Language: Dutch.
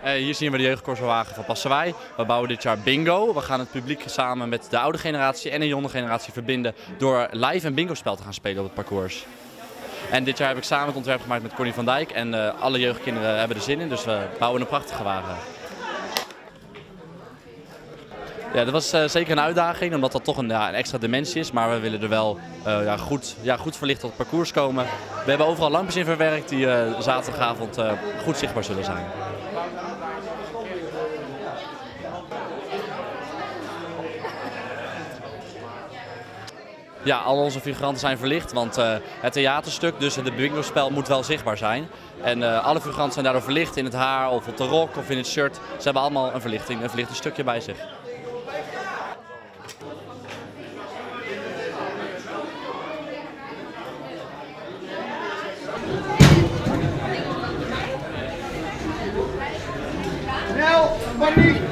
Hier zien we de jeugdcorsowagen van Passewaaij. We bouwen dit jaar bingo. We gaan het publiek samen met de oude generatie en de jonge generatie verbinden door live een bingo-spel te gaan spelen op het parcours. En dit jaar heb ik samen het ontwerp gemaakt met Connie van Dijk en alle jeugdkinderen hebben er zin in, dus we bouwen een prachtige wagen. Ja, dat was zeker een uitdaging, omdat dat toch een extra dimensie is, maar we willen er wel goed verlicht op het parcours komen. We hebben overal lampjes in verwerkt die zaterdagavond goed zichtbaar zullen zijn. Ja, al onze figuranten zijn verlicht, want het theaterstuk, dus het bingo-spel, moet wel zichtbaar zijn. En alle figuranten zijn daardoor verlicht in het haar of op de rok of in het shirt. Ze hebben allemaal een verlicht stukje bij zich. Snel, paniek!